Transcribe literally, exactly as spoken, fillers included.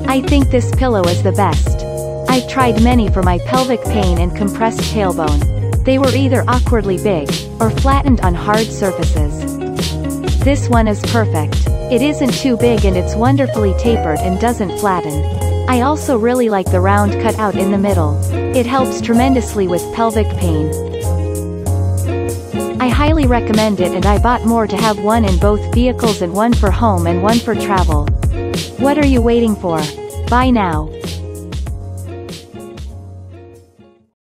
I think this pillow is the best. I've tried many for my pelvic pain and compressed tailbone. They were either awkwardly big, or flattened on hard surfaces. This one is perfect. It isn't too big and it's wonderfully tapered and doesn't flatten. I also really like the round cutout in the middle. It helps tremendously with pelvic pain. I highly recommend it, and I bought more to have one in both vehicles and one for home and one for travel. What are you waiting for? Buy now.